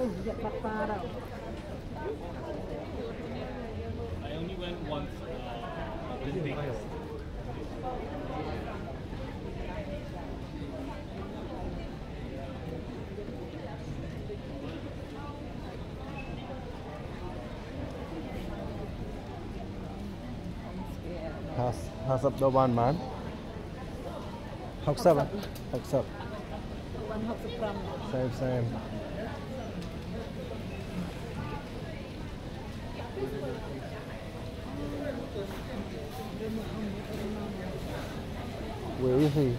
I only went once. Olympics. Has up the one man. Hooks up. Hooks up. Same. Where is he?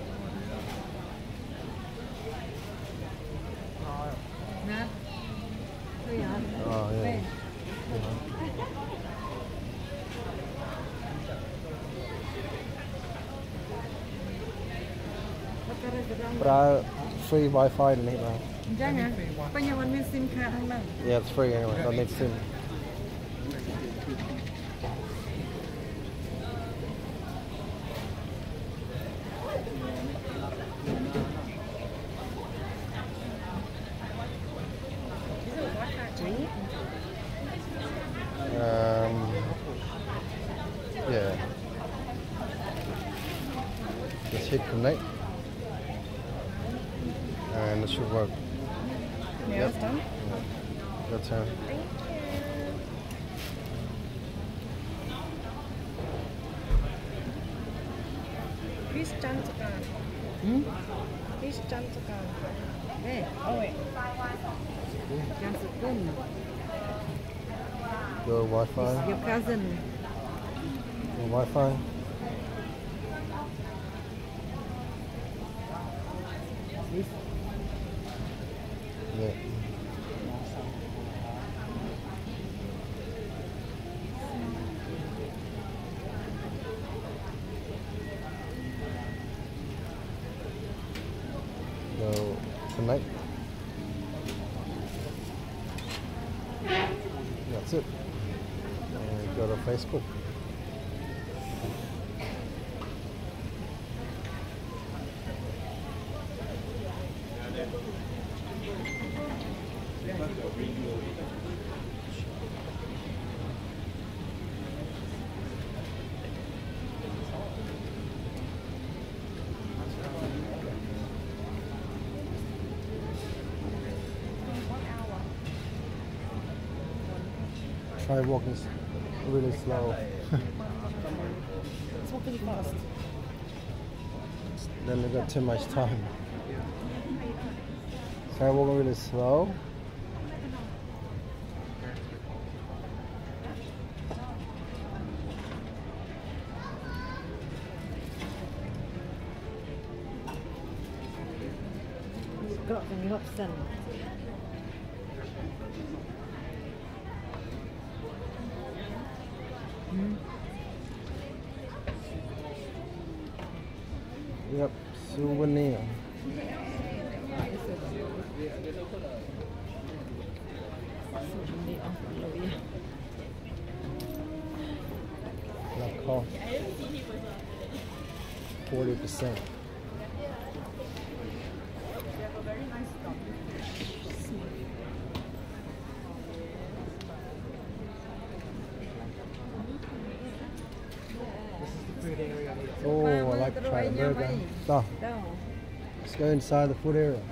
Oh yeah. But free Wi-Fi in here. Yeah, it's free anyway. Don't need SIM. Yeah. Just hit connect. And it should work. Yeah, it's done. Yeah. Your turn. Please jump to gun. Please jump to gun. Hey, Oh wait. Your Wi-Fi. your cousin. Your Wi-Fi. Yeah. So tonight. That's it. And go to Facebook. Try walking really slow. It's walking fast. Then we got too much time. Try walking really slow. Got from your son. Yep, souvenir. Not cost 40%. Oh, I like to try the burger. So, let's go inside the food area.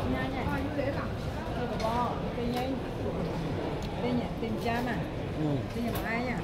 Tên cha mà. Ừ. Tên nhà ai nha.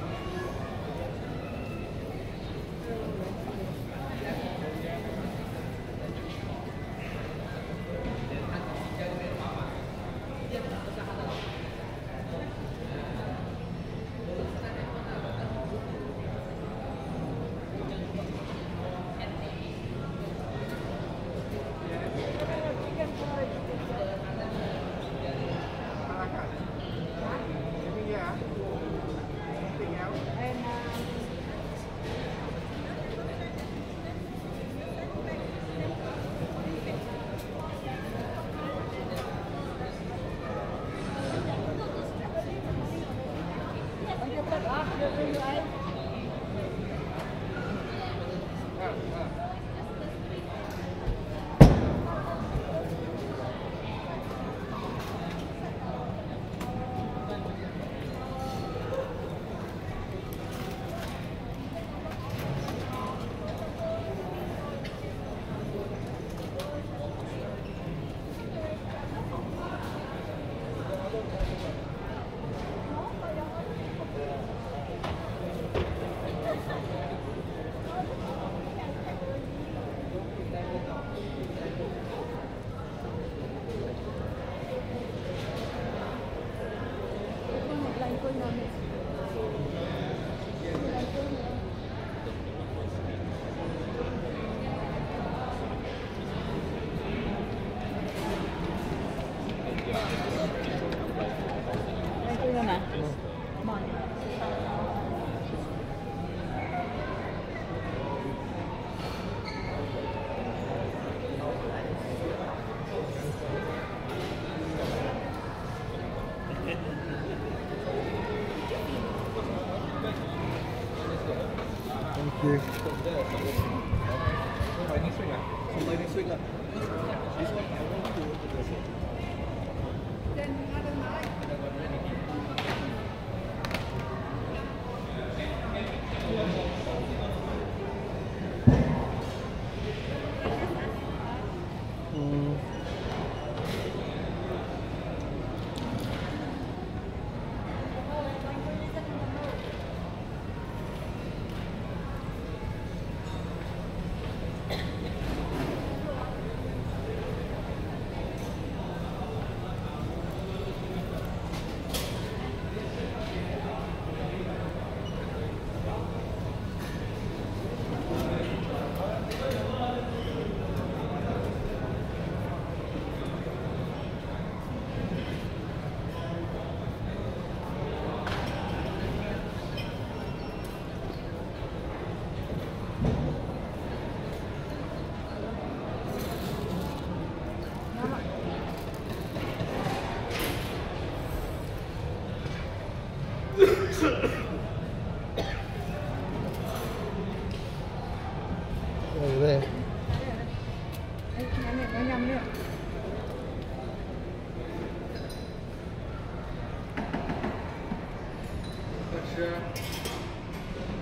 Thank you. Over there.